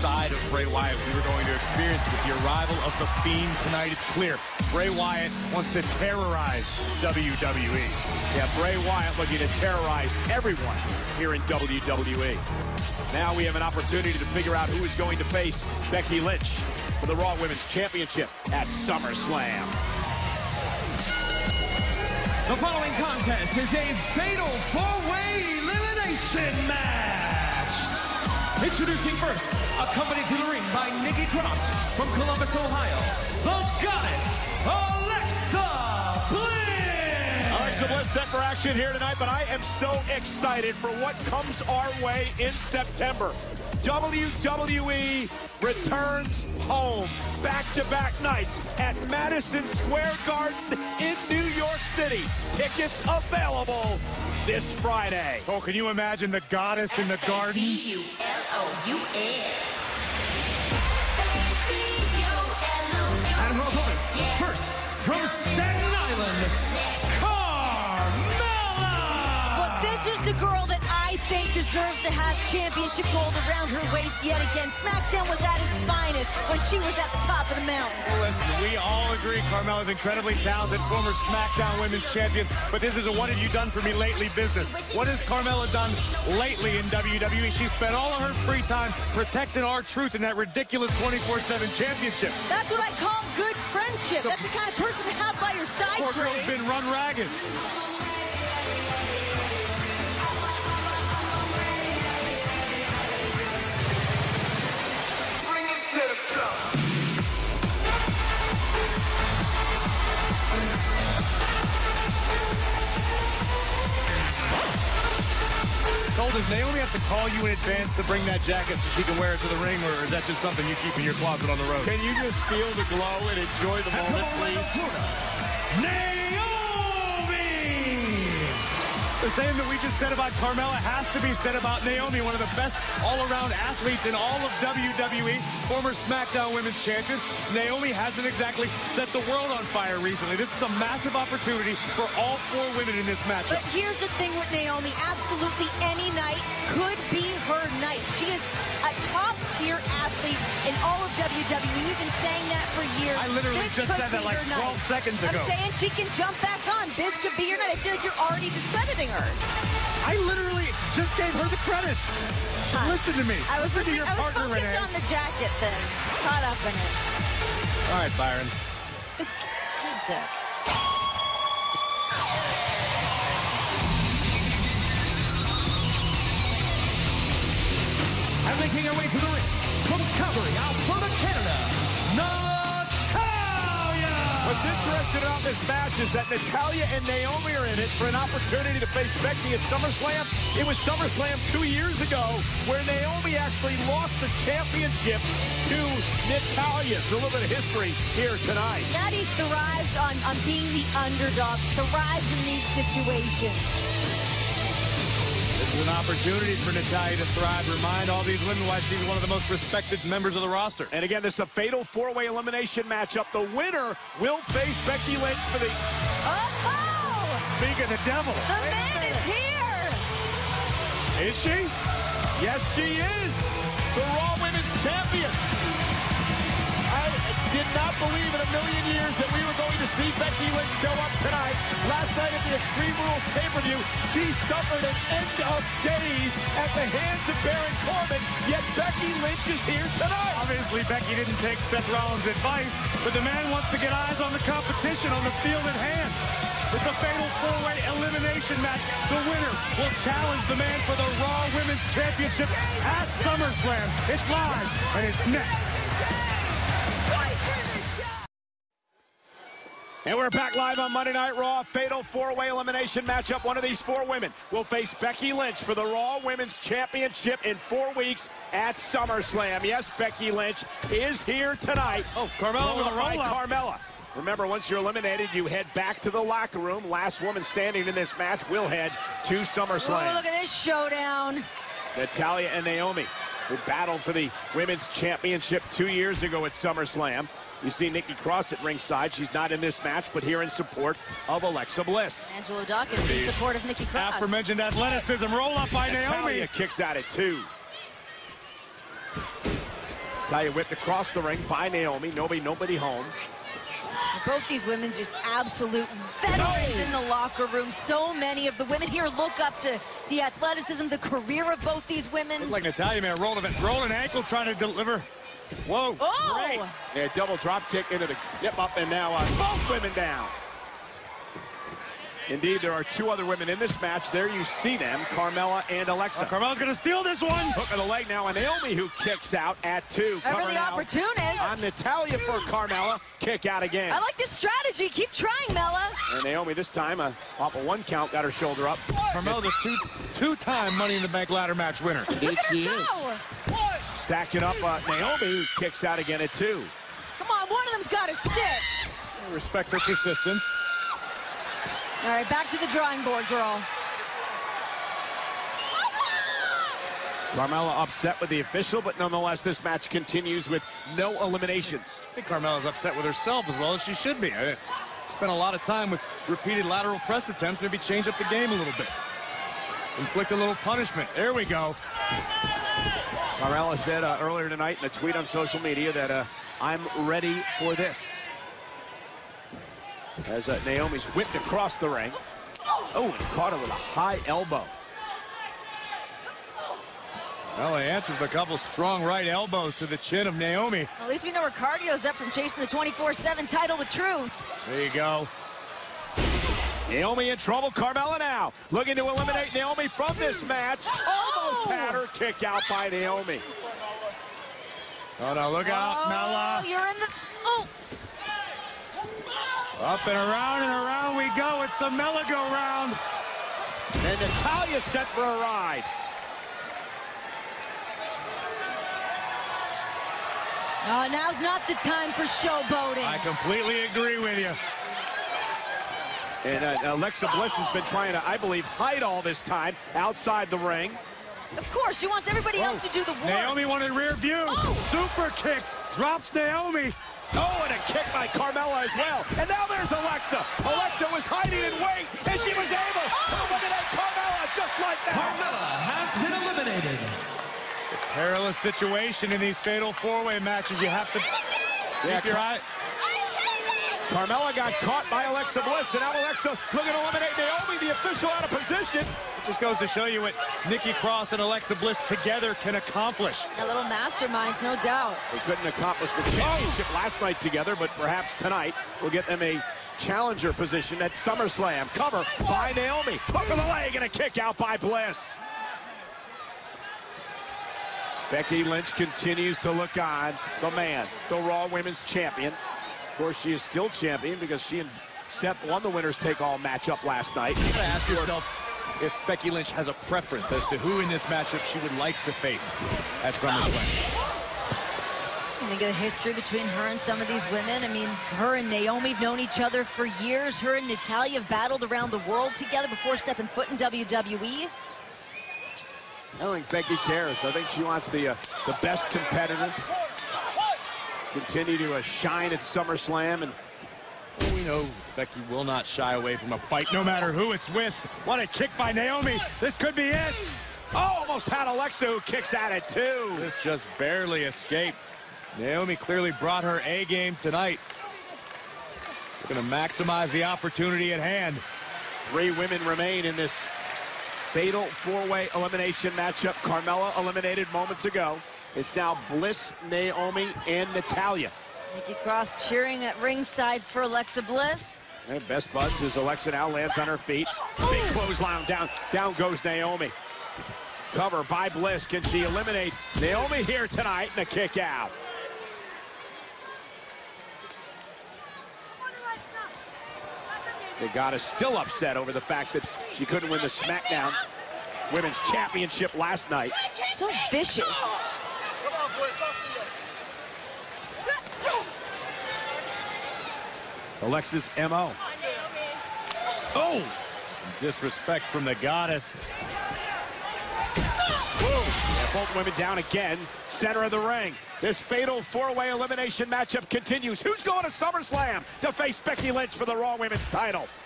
side of Bray Wyatt we were going to experience with the arrival of The Fiend tonight. It's clear Bray Wyatt wants to terrorize WWE. Yeah, Bray Wyatt looking to terrorize everyone here in WWE. Now we have an opportunity to figure out who is going to face Becky Lynch for the Raw Women's Championship at SummerSlam. The following contest is a fatal four-way elimination match. Introducing first, accompanied to the ring by Nikki Cross from Columbus, Ohio, the Goddess, Alexa Bliss. Alexa Bliss set for action here tonight, but I am so excited for what comes our way in September. WWE returns home. Back-to-back nights at Madison Square Garden in New York City. Tickets available this Friday. Oh, can you imagine the Goddess in the Garden? And her opponents, first, from Staten Island, Carmella! Well, this is the girl that I think deserves to have championship gold around her waist yet again. SmackDown was at its finest when she was at the top of the mountain. Well, listen, we all agree Carmella's incredibly talented, former SmackDown Women's Champion, but this is a what have you done for me lately business. What has Carmella done lately in WWE? She spent all of her free time protecting R-Truth in that ridiculous 24/7 championship. That's what I call good friendship. That's the kind of person to have by your side. Poor girl's been run ragged. Does Naomi have to call you in advance to bring that jacket so she can wear it to the ring, or is that just something you keep in your closet on the road? Can you just feel the glow and enjoy the moment, please? Naomi! The same that we just said about Carmella has to be said about Naomi, one of the best all-around athletes in all of WWE, former SmackDown Women's Champion. Naomi hasn't exactly set the world on fire recently. This is a massive opportunity for all four women in this matchup. But here's the thing with Naomi, absolutely any night could be her night. She is a top-tier athlete in all of WWE. We've been saying that for years. I literally just said that like 12 seconds ago. I'm saying she can jump back on. This could be your night. I feel like you're already discrediting her. I literally just gave her the credit. Listen to me. Listen to your partner, Renee. I was focused on the jacket then. Caught up in it. All right, Byron. Good dick. And making her way to the ring, from Calgary, Alberta, Canada, Natalya! What's interesting about this match is that Natalya and Naomi are in it for an opportunity to face Becky at SummerSlam. It was SummerSlam 2 years ago where Naomi actually lost the championship to Natalya. So a little bit of history here tonight. Natty thrives on being the underdog, thrives in these situations. This is an opportunity for Natalya to thrive. Remind all these women why she's one of the most respected members of the roster. And again, this is a fatal four-way elimination matchup. The winner will face Becky Lynch for the... Oh! Speak of the devil. The man is here! Is she? Yes, she is. The Raw Women's Champion. I did not believe in a million years that we were going to see Becky Lynch show up tonight. Last night at the Extreme Rules pay-per-view, she suffered an end of days at the hands of Baron Corbin, yet Becky Lynch is here tonight. Obviously, Becky didn't take Seth Rollins' advice, but the man wants to get eyes on the competition on the field at hand. It's a fatal four-way elimination match. The winner will challenge the man for the Raw Women's Championship at SummerSlam. It's live, and it's next. And we're back live on Monday Night Raw. Fatal four-way elimination matchup. One of these four women will face Becky Lynch for the Raw Women's Championship in 4 weeks at SummerSlam. Yes, Becky Lynch is here tonight. Oh, Carmella with a roll-up. Carmella. Remember, once you're eliminated, you head back to the locker room. Last woman standing in this match will head to SummerSlam. Oh, look at this showdown. Natalya and Naomi, who battled for the Women's Championship 2 years ago at SummerSlam. You see Nikki Cross at ringside. She's not in this match, but here in support of Alexa Bliss. Angelo Dawkins in support of Nikki Cross. Aforementioned athleticism. Roll up by Naomi. Natalya kicks out at 2. Natalya whipped across the ring by Naomi. Nobody home. Both these women just absolute veterans in the locker room. So many of the women here look up to the athleticism, the career of both these women. Looked like Natalya may have rolled an ankle trying to deliver. Whoa. Oh! Great. Yeah, double drop kick into the yep up, and now both women down. Indeed, there are two other women in this match. There you see them, Carmella and Alexa. Carmella's going to steal this one. Hook of the leg now, and Naomi who kicks out at 2. Ever the opportunist. On Natalya for Carmella. Kick out again. I like this strategy. Keep trying, Mella. And Naomi this time, off a 1 count, got her shoulder up. Carmella's a two-time Money in the Bank ladder match winner. Look at her go. Stacking up Naomi, who kicks out again at 2. Come on, one of them's got to stick. Respect her persistence. All right, back to the drawing board, girl. Carmella upset with the official, but nonetheless, this match continues with no eliminations. I think Carmella's upset with herself as well as she should be. Spent a lot of time with repeated lateral press attempts. Maybe change up the game a little bit. Inflict a little punishment. There we go. Carmella said earlier tonight in a tweet on social media that I'm ready for this. As Naomi's whipped across the ring. Oh, and caught her with a high elbow. Well, he answers a couple strong right elbows to the chin of Naomi. At least we know her cardio's up from chasing the 24/7 title with truth. There you go. Naomi in trouble. Carmella now looking to eliminate Naomi from this match. Almost had her. Kick out by Naomi. Oh, no, look out, Mella. You're in the... Oh! Up and around we go. It's the Mella go round. And Natalya set for a ride. Now's not the time for showboating. I completely agree with you. And Alexa Bliss has been trying to, I believe, hide all this time outside the ring. Of course, she wants everybody else to do the work. Naomi wanted rear view. Oh. Super kick. Drops Naomi. Oh, and a kick by Carmella as well. And now there's Alexa. Alexa was hiding in wait, and she was able to eliminate Carmella just like that. Carmella has been eliminated. Perilous situation in these fatal four-way matches. You have to keep your eye. Carmella got caught by Alexa Bliss, and now Alexa looking to eliminate Naomi, the official out of position. It just goes to show you what Nikki Cross and Alexa Bliss together can accomplish. A little masterminds, no doubt. They couldn't accomplish the championship last night together, but perhaps tonight will get them a challenger position at SummerSlam. Cover by Naomi. Hook of the leg and a kick out by Bliss. Becky Lynch continues to look on. The man, the Raw Women's Champion. Of course, she is still champion because she and Seth won the winners take-all matchup last night. You gotta ask yourself if Becky Lynch has a preference as to who in this matchup she would like to face at SummerSlam. I think of the history between her and some of these women. I mean, her and Naomi have known each other for years. Her and Natalya have battled around the world together before stepping foot in WWE. I don't think Becky cares. I think she wants the best competitor. Continue to shine at SummerSlam. And we know Becky will not shy away from a fight, no matter who it's with. What a kick by Naomi. This could be it. Oh, almost had Alexa, who kicks out at 2. This just barely escaped. Naomi clearly brought her A game tonight. They're going to maximize the opportunity at hand. 3 women remain in this fatal four-way elimination matchup. Carmella eliminated moments ago. It's now Bliss, Naomi, and Natalya. Nikki Cross cheering at ringside for Alexa Bliss. And best buds as Alexa now lands on her feet. Big clothesline down. Down goes Naomi. Cover by Bliss. Can she eliminate Naomi here tonight? And a kick out. The Goddess still upset over the fact that she couldn't win the SmackDown Women's Championship last night. So vicious. Alexa's MO. Oh! Some disrespect from the Goddess. Whoa! And both women down again. Center of the ring. This fatal four-way elimination matchup continues. Who's going to SummerSlam to face Becky Lynch for the Raw Women's title?